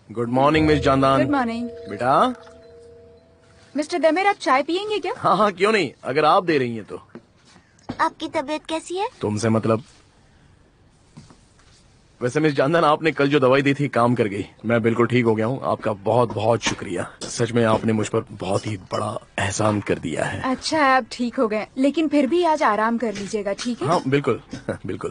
Good morning miss जांदान। Good morning बेटा। Mister दमेर, आप चाय पियेंगे क्या? हाँ हाँ क्यों नहीं, अगर आप दे रही हैं तो। आपकी तबीयत कैसी है? तुमसे मतलब। वैसे मिस जांदान, आपने कल जो दवाई दी थी काम कर गई। मैं बिल्कुल ठीक हो गया हूँ। आपका बहुत बहुत शुक्रिया। सच में आपने मुझ पर बहुत ही बड़ा एहसान कर दिया है। अच्छा आप ठीक हो गए, लेकिन फिर भी आज आराम कर लीजिएगा, ठीक है? हाँ बिल्कुल बिल्कुल।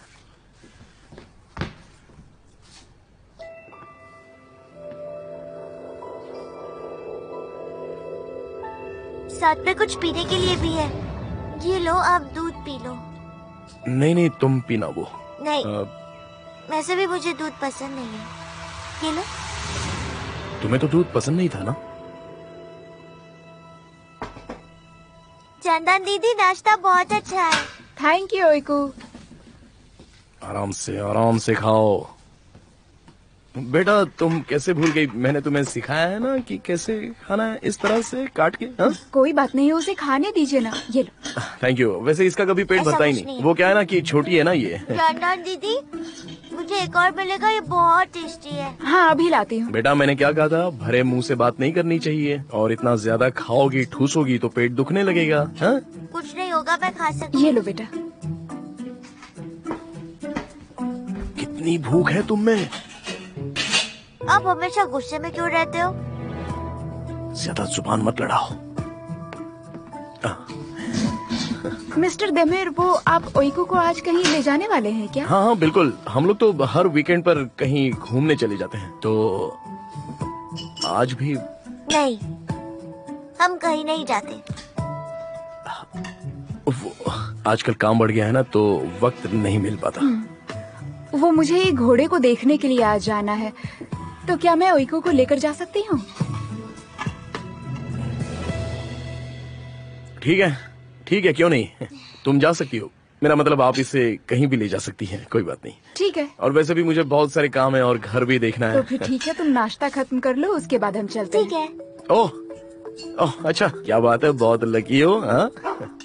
साथ में कुछ पीने के लिए भी है। ये लो, आप दूध पी लो। नहीं नहीं, तुम पीना वो। नहीं, वैसे भी मुझे दूध पसंद नहीं है। ये लो। तुम्हें तो दूध पसंद नहीं था ना? चंदन दीदी, नाश्ता बहुत अच्छा है। थैंक यू ओइकू। आराम से खाओ। बेटा तुम कैसे भूल गई? मैंने तुम्हें सिखाया है ना कि कैसे खाना है, इस तरह से काट के। हा? कोई बात नहीं, उसे खाने दीजिए ना। ये लो। Thank you. वैसे इसका कभी पेट ऐसा भरता ही कुछ नहीं। नहीं। वो क्या है ना कि छोटी है ना ये। चंदन दीदी, मुझे एक और मिलेगा, ये बहुत टेस्टी है। हाँ अभी लाती हूँ। बेटा मैंने क्या कहा था, भरे मुंह से बात नहीं करनी चाहिए। और इतना ज्यादा खाओगी, ठूसोगी तो पेट दुखने लगेगा। हाँ? कुछ नहीं होगा, मैं खा सकती ये हूँ। लो बेटा। कितनी भूख है तुम में? आप हमेशा गुस्से में क्यों रहते हो? ज्यादा जुबान मत लड़ाओ। मिस्टर दमेर, वो आप ओइकू को आज कहीं ले जाने वाले हैं क्या? हाँ हाँ बिल्कुल। हम लोग तो हर वीकेंड पर कहीं घूमने चले जाते हैं, तो आज भी। नहीं, हम कहीं नहीं जाते। आजकल काम बढ़ गया है ना, तो वक्त नहीं मिल पाता। वो मुझे घोड़े को देखने के लिए आज जाना है, तो क्या मैं ओइकू को लेकर जा सकती हूँ? ठीक है क्यों नहीं। तुम जा सकती हो। मेरा मतलब आप इसे कहीं भी ले जा सकती हैं, कोई बात नहीं। ठीक है। और वैसे भी मुझे बहुत सारे काम है और घर भी देखना है। तो फिर ठीक है, तुम नाश्ता खत्म कर लो, उसके बाद हम चलते हैं। ठीक है। ओह अच्छा, क्या बात है, बहुत लकी हो। हाँ